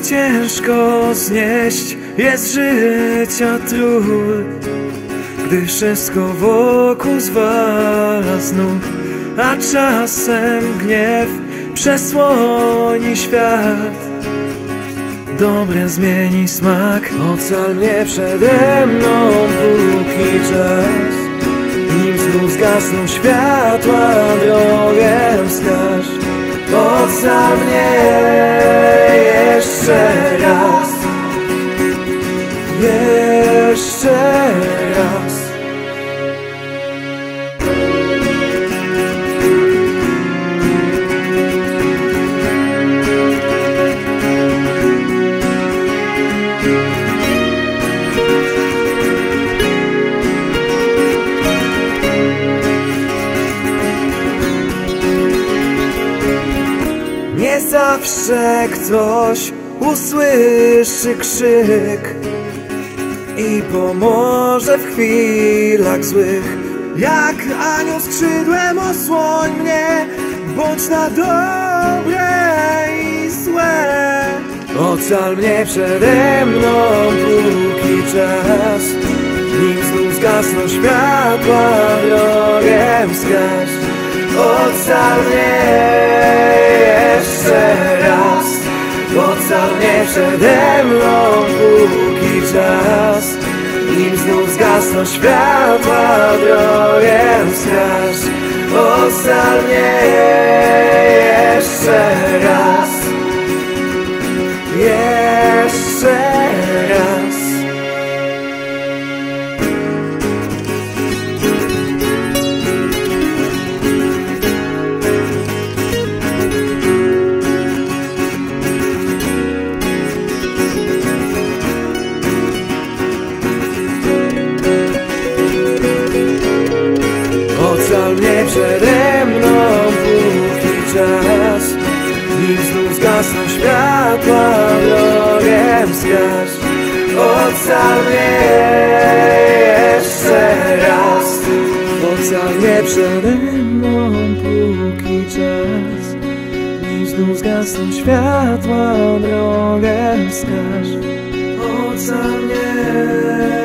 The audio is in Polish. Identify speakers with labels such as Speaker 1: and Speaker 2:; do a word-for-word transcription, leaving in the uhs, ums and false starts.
Speaker 1: ciężko znieść jest życia trud, gdy wszystko wokół zwala z nóg, a czasem gniew przesłoni świat. Dobre zmieni smak, ocal mnie przede mną póki czas. Nim znów zgasną światła, drogę wskaż. Ocal mnie jeszcze raz, jeszcze raz. Nie zawsze ktoś usłyszy krzyk i pomoże w chwilach złych. Jak anioł skrzydłem osłoń mnie, bądź na dobre i złe. Ocal mnie przede mną póki czas. Nim znów zgasną światła, drogę wskaż. Ocal mnie jeszcze raz, ocal mnie przede mną póki czas. Nim znów zgasną światła, drogę wskaż. Ocal mnie jeszcze raz, jeszcze raz. Ocal mnie przede mną póki czas. Nim znów zgasną światła, drogę wskaż. Ocal mnie jeszcze raz, ocal mnie przede mną póki czas. Nim znów zgasną światła, drogę wskaż. Ocal mnie